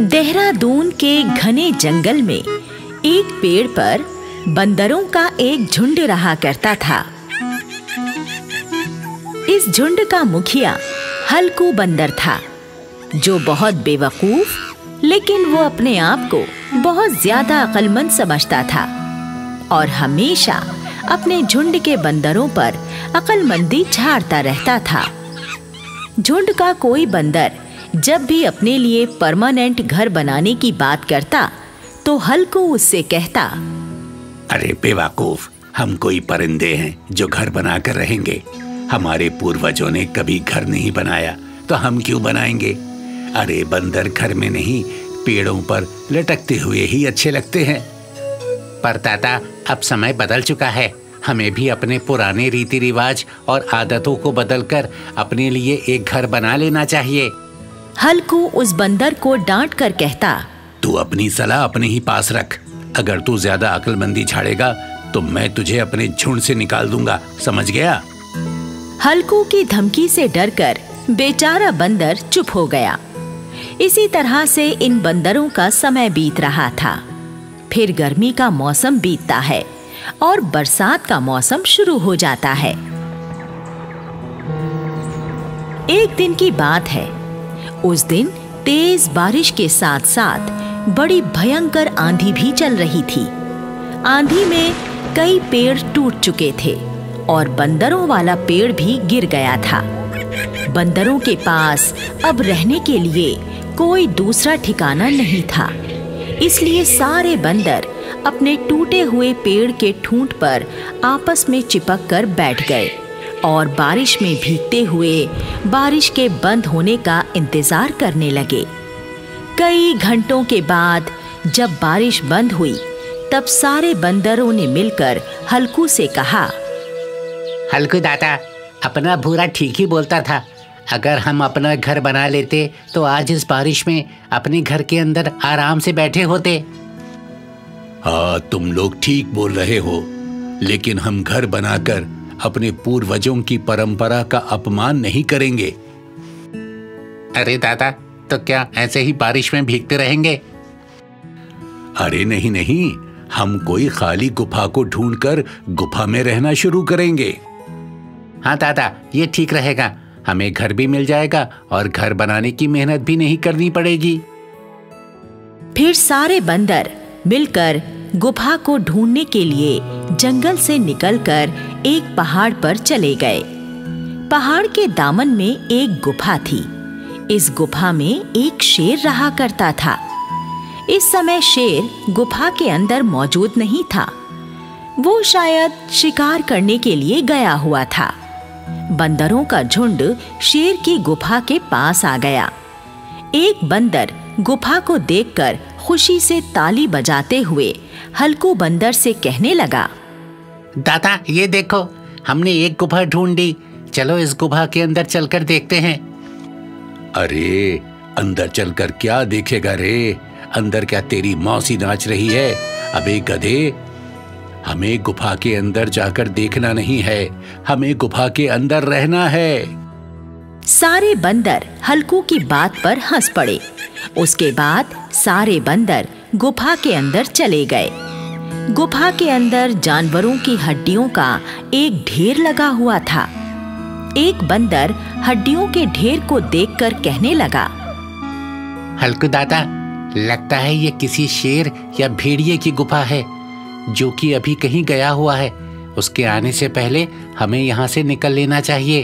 देहरादून के घने जंगल में एक पेड़ पर बंदरों का एक झुंड रहा करता था। इस झुंड का मुखिया हल्कू बंदर था, जो बहुत बेवकूफ लेकिन वो अपने आप को बहुत ज्यादा अक्लमंद समझता था और हमेशा अपने झुंड के बंदरों पर अक्लमंदी झाड़ता रहता था। झुंड का कोई बंदर जब भी अपने लिए परमानेंट घर बनाने की बात करता तो हल्कू उससे कहता, अरे बेवकूफ, हम कोई परिंदे हैं जो घर बनाकर रहेंगे। हमारे पूर्वजों ने कभी घर नहीं बनाया तो हम क्यों बनाएंगे। अरे बंदर घर में नहीं, पेड़ों पर लटकते हुए ही अच्छे लगते हैं। पर दादा, अब समय बदल चुका है। हमें भी अपने पुराने रीति रिवाज और आदतों को बदलकर अपने लिए एक घर बना लेना चाहिए। हल्कू उस बंदर को डांट कर कहता, तू अपनी सलाह अपने ही पास रख। अगर तू ज्यादा अक्लमंदी झाड़ेगा तो मैं तुझे अपने झुंड से निकाल दूंगा, समझ गया। हल्कू की धमकी से डरकर बेचारा बंदर चुप हो गया। इसी तरह से इन बंदरों का समय बीत रहा था। फिर गर्मी का मौसम बीतता है और बरसात का मौसम शुरू हो जाता है। एक दिन की बात है। उस दिन तेज बारिश के साथ साथ बड़ी भयंकर आंधी भी चल रही थी। आंधी में कई पेड़ टूट चुके थे और बंदरों वाला पेड़ भी गिर गया था। बंदरों के पास अब रहने के लिए कोई दूसरा ठिकाना नहीं था, इसलिए सारे बंदर अपने टूटे हुए पेड़ के ठूंठ पर आपस में चिपक कर बैठ गए और बारिश में भीगते हुए बारिश के बंद होने का इंतजार करने लगे। कई घंटों के बाद जब बारिश बंद हुई, तब सारे बंदरों ने मिलकर हल्कू से कहा, हल्कू दादा, अपना भूरा ठीक ही बोलता था। अगर हम अपना घर बना लेते तो आज इस बारिश में अपने घर के अंदर आराम से बैठे होते। हाँ, तुम लोग ठीक बोल रहे हो, लेकिन हम घर बनाकर अपने पूर्वजों की परंपरा का अपमान नहीं करेंगे। अरे दादा, तो क्या ऐसे ही बारिश में भीगते रहेंगे? अरे नहीं नहीं, हम कोई खाली गुफा को ढूंढकर गुफा में रहना शुरू करेंगे। हाँ दादा, ये ठीक रहेगा। हमें घर भी मिल जाएगा और घर बनाने की मेहनत भी नहीं करनी पड़ेगी। फिर सारे बंदर मिलकर गुफा को ढूंढने के लिए जंगल से निकलकर एक पहाड़ पर चले गए। पहाड़ के दामन में एक गुफा थी। इस गुफा में एक शेर रहा करता था। इस समय शेर गुफा के अंदर मौजूद नहीं था। वो शायद शिकार करने के लिए गया हुआ था। बंदरों का झुंड शेर की गुफा के पास आ गया। एक बंदर गुफा को देखकर खुशी से ताली बजाते हुए हल्कू बंदर से कहने लगा, दादा, ये देखो, हमने एक गुफा ढूंढी। चलो इस गुफा के अंदर चलकर देखते हैं। अरे अंदर चलकर क्या देखेगा रे? अंदर क्या तेरी मौसी नाच रही है? अबे गधे, हमें गुफा के अंदर जाकर देखना नहीं है, हमें गुफा के अंदर रहना है। सारे बंदर हल्कू की बात पर हंस पड़े। उसके बाद सारे बंदर गुफा के अंदर चले गए। गुफा के अंदर जानवरों की हड्डियों का एक ढेर लगा हुआ था। एक बंदर हड्डियों के ढेर को देखकर कहने लगा, हल्कू दादा, लगता है ये किसी शेर या भेड़िए की गुफा है जो कि अभी कहीं गया हुआ है। उसके आने से पहले हमें यहाँ से निकल लेना चाहिए।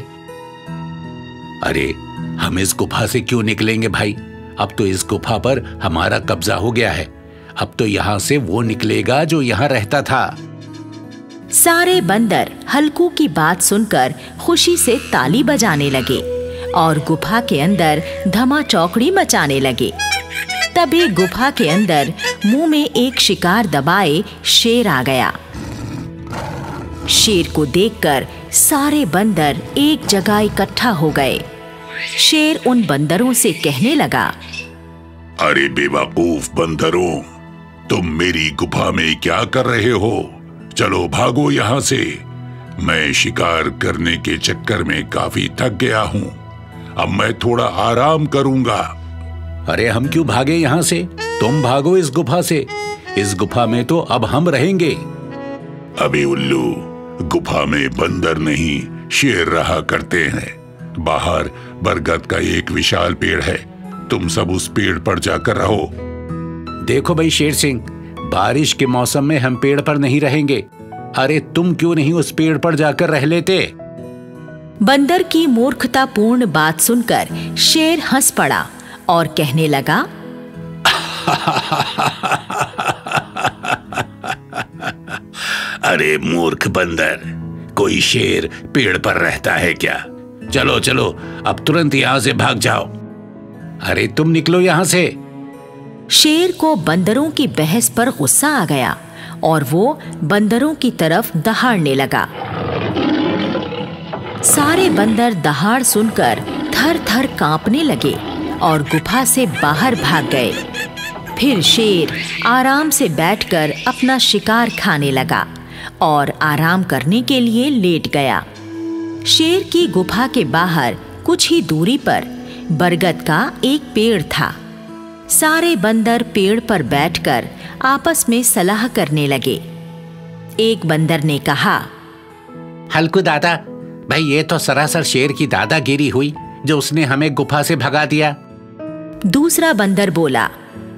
अरे हम इस गुफा से क्यों निकलेंगे भाई? अब तो इस गुफा पर हमारा कब्जा हो गया है। अब तो यहाँ से वो निकलेगा जो यहाँ रहता था। सारे बंदर हल्कू की बात सुनकर खुशी से ताली बजाने लगे और गुफा के अंदर धमा चौकड़ी मचाने लगे। तभी गुफा के अंदर मुंह में एक शिकार दबाए शेर आ गया। शेर को देखकर सारे बंदर एक जगह इकट्ठा हो गए। शेर उन बंदरों से कहने लगा, अरे बेवकूफ बंदरों, तुम मेरी गुफा में क्या कर रहे हो? चलो भागो यहाँ से। मैं शिकार करने के चक्कर में काफी थक गया हूँ। अब मैं थोड़ा आराम करूंगा। अरे हम क्यों भागे यहाँ से? तुम भागो इस गुफा से। इस गुफा में तो अब हम रहेंगे। अबे उल्लू, गुफा में बंदर नहीं शेर रहा करते हैं। बाहर बरगद का एक विशाल पेड़ है, तुम सब उस पेड़ पर जाकर रहो। देखो भाई शेर सिंह, बारिश के मौसम में हम पेड़ पर नहीं रहेंगे। अरे तुम क्यों नहीं उस पेड़ पर जाकर रह लेते? बंदर की मूर्खतापूर्ण बात सुनकर शेर हंस पड़ा और कहने लगा, अरे मूर्ख बंदर, कोई शेर पेड़ पर रहता है क्या? चलो चलो, अब तुरंत यहां से भाग जाओ। अरे तुम निकलो यहां से। शेर को बंदरों की बहस पर गुस्सा आ गया और वो बंदरों की तरफ दहाड़ने लगा। सारे बंदर दहाड़ सुनकर थर थर कांपने लगे और गुफा से बाहर भाग गए। फिर शेर आराम से बैठकर अपना शिकार खाने लगा और आराम करने के लिए लेट गया। शेर की गुफा के बाहर कुछ ही दूरी पर बरगद का एक पेड़ था। सारे बंदर पेड़ पर बैठकर आपस में सलाह करने लगे। एक बंदर ने कहा, हल्कू दादा, भाई ये तो सरासर शेर की दादागिरी हुई जो उसने हमें गुफा से भगा दिया। दूसरा बंदर बोला,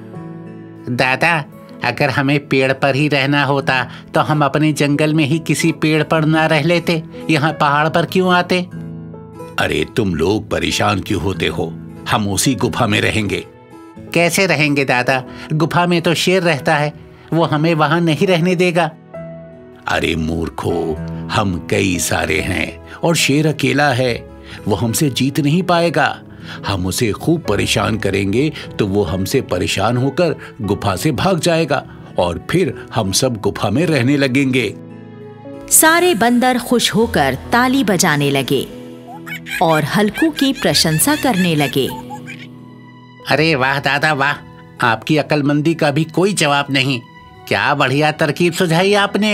दादा, अगर हमें पेड़ पर ही रहना होता तो हम अपने जंगल में ही किसी पेड़ पर ना रह लेते, यहाँ पहाड़ पर क्यों आते? अरे तुम लोग परेशान क्यों होते हो? हम उसी गुफा में रहेंगे। कैसे रहेंगे दादा? गुफा में तो शेर रहता है, वो हमें वहां नहीं रहने देगा। अरे मूर्खो, हम कई सारे हैं और शेर अकेला है, वो हमसे जीत नहीं पाएगा। हम उसे खूब परेशान करेंगे तो वो हमसे परेशान होकर गुफा से भाग जाएगा और फिर हम सब गुफा में रहने लगेंगे। सारे बंदर खुश होकर ताली बजाने लगे और हल्कू की प्रशंसा करने लगे। अरे वाह दादा वाह, आपकी अक्लमंदी का भी कोई जवाब नहीं। क्या बढ़िया तरकीब सुझाई आपने।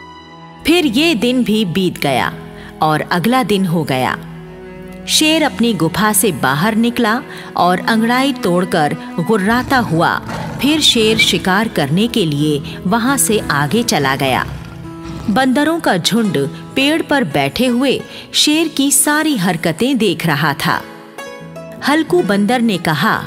फिर ये दिन भी बीत गया और अगला दिन हो गया। शेर अपनी गुफा से बाहर निकला और अंगड़ाई तोड़कर गुर्राता हुआ फिर शेर शिकार करने के लिए वहां से आगे चला गया। बंदरों का झुंड पेड़ पर बैठे हुए शेर की सारी हरकतें देख रहा था। हल्कू बंदर ने कहा,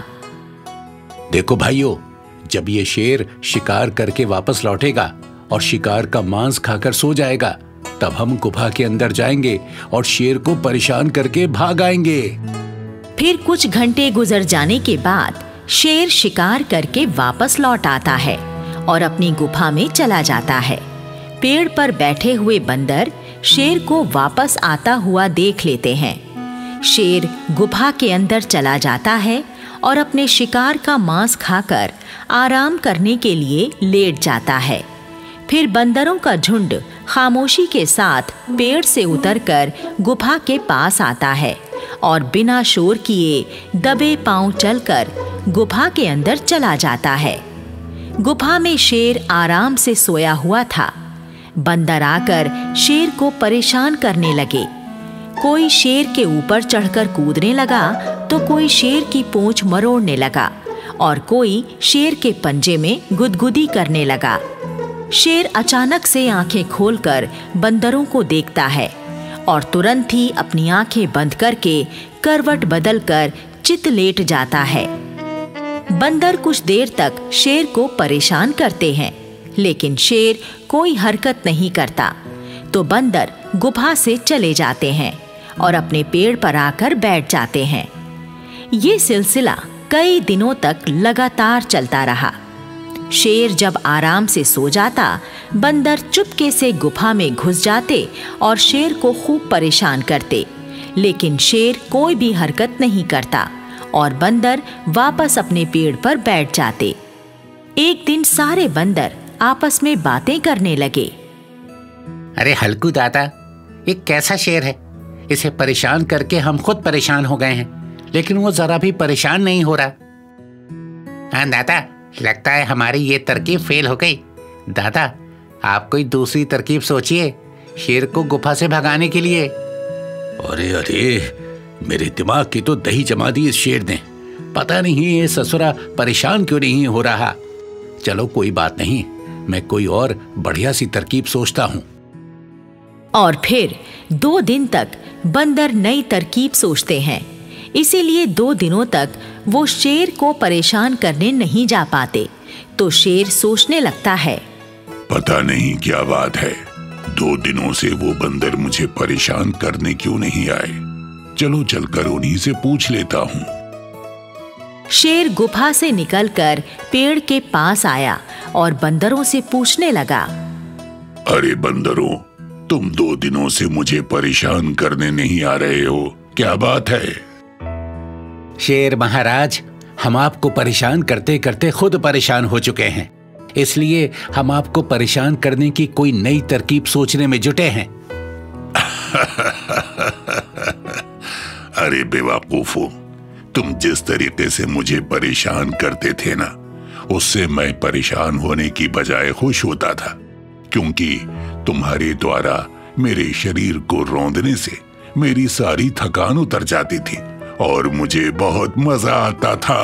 देखो भाइयों, जब ये शेर शिकार करके वापस लौटेगा और शिकार का मांस खाकर सो जाएगा, तब हम गुफा के अंदर जाएंगे और शेर को परेशान करके भाग आएंगे। फिर कुछ घंटे गुजर जाने के बाद शेर शिकार करके वापस लौट आता है और अपनी गुफा में चला जाता है। पेड़ पर बैठे हुए बंदर शेर को वापस आता हुआ देख लेते हैं। शेर गुफा के अंदर चला जाता है और अपने शिकार का मांस खाकर आराम करने के लिए लेट जाता है। फिर बंदरों का झुंड खामोशी के साथ पेड़ से उतरकर गुफा के पास आता है और बिना शोर किए दबे पांव चलकर गुफा के अंदर चला जाता है। गुफा में शेर आराम से सोया हुआ था। बंदर आकर शेर को परेशान करने लगे। कोई शेर के ऊपर चढ़कर कूदने लगा तो कोई शेर की पूंछ मरोड़ने लगा और कोई शेर के पंजे में गुदगुदी करने लगा। शेर अचानक से आंखें खोलकर बंदरों को देखता है और तुरंत ही अपनी आंखें बंद करके करवट बदलकर चित लेट जाता है। बंदर कुछ देर तक शेर को परेशान करते हैं, लेकिन शेर कोई हरकत नहीं करता। तो बंदर गुफा से चले जाते हैं और अपने पेड़ पर आकर बैठ जाते हैं। ये सिलसिला कई दिनों तक लगातार चलता रहा। शेर जब आराम से सो जाता, बंदर चुपके से गुफा में घुस जाते और शेर को खूब परेशान करते, लेकिन शेर कोई भी हरकत नहीं करता और बंदर वापस अपने पेड़ पर बैठ जाते। एक दिन सारे बंदर आपस में बातें करने लगे। अरे हल्कू दादा, ये कैसा शेर है? इसे परेशान करके हम खुद परेशान हो गए हैं, लेकिन वो जरा भी परेशान नहीं हो रहा। हाँ दादा, लगता है हमारी ये तरकीब फेल हो गई। दादा, आप कोई दूसरी तरकीब सोचिए शेर को गुफा से भगाने के लिए। अरे अरे, मेरे दिमाग की तो दही जमा दी इस शेर ने। पता नहीं ये ससुरा परेशान क्यों नहीं हो रहा। चलो कोई बात नहीं, मैं कोई और बढ़िया सी तरकीब सोचता हूँ। और फिर 2 दिन तक बंदर नई तरकीब सोचते हैं। इसीलिए 2 दिनों तक वो शेर को परेशान करने नहीं जा पाते। तो शेर सोचने लगता है, पता नहीं क्या बात है, 2 दिनों से वो बंदर मुझे परेशान करने क्यों नहीं आए। चलो चलकर उन्हीं से पूछ लेता हूँ। शेर गुफा से निकलकर पेड़ के पास आया और बंदरों से पूछने लगा, अरे बंदरों, तुम 2 दिनों से मुझे परेशान करने नहीं आ रहे हो, क्या बात है? शेर महाराज, हम आपको परेशान करते करते खुद परेशान हो चुके हैं, इसलिए हम आपको परेशान करने की कोई नई तरकीब सोचने में जुटे हैं। अरे बेवकूफो, तुम जिस तरीके से मुझे परेशान करते थे ना, उससे मैं परेशान होने की बजाय खुश होता था, क्योंकि तुम्हारे द्वारा मेरे शरीर को रौंदने से मेरी सारी थकान उतर जाती थी और मुझे बहुत मजा आता था।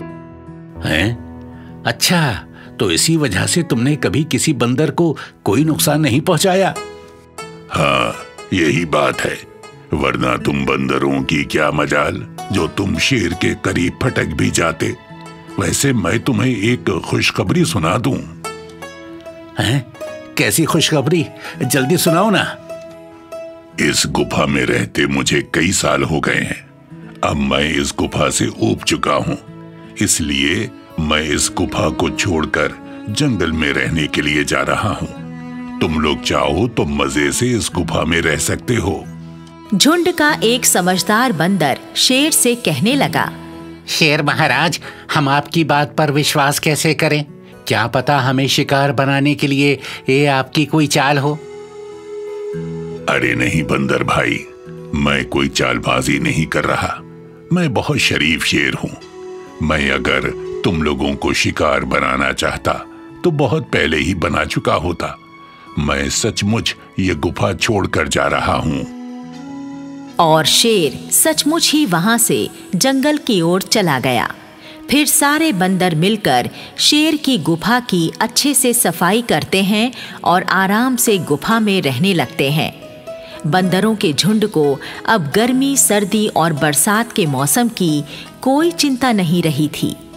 हैं? अच्छा, तो इसी वजह से तुमने कभी किसी बंदर को कोई नुकसान नहीं पहुंचाया? हाँ, यही बात है, वरना तुम बंदरों की क्या मजाल जो तुम शेर के करीब फटक भी जाते। वैसे मैं तुम्हें एक खुशखबरी सुना दूं। हैं? कैसी खुशखबरी? जल्दी सुनाओ ना। इस गुफा में रहते मुझे कई साल हो गए हैं। अब मैं इस गुफा से ऊब चुका हूँ, इसलिए मैं इस गुफा को छोड़कर जंगल में रहने के लिए जा रहा हूँ। तुम लोग चाहो तो मजे से इस गुफा में रह सकते हो। झुंड का एक समझदार बंदर शेर से कहने लगा, शेर महाराज, हम आपकी बात पर विश्वास कैसे करें? क्या पता हमें शिकार बनाने के लिए ये आपकी कोई चाल हो। अरे नहीं बंदर भाई, मैं कोई चालबाजी नहीं कर रहा। मैं बहुत शरीफ शेर हूँ। मैं अगर तुम लोगों को शिकार बनाना चाहता तो बहुत पहले ही बना चुका होता। मैं सचमुच ये गुफा छोड़कर जा रहा हूँ। और शेर सचमुच ही वहां से जंगल की ओर चला गया। फिर सारे बंदर मिलकर शेर की गुफा की अच्छे से सफाई करते हैं और आराम से गुफा में रहने लगते हैं। बंदरों के झुंड को अब गर्मी, सर्दी और बरसात के मौसम की कोई चिंता नहीं रही थी।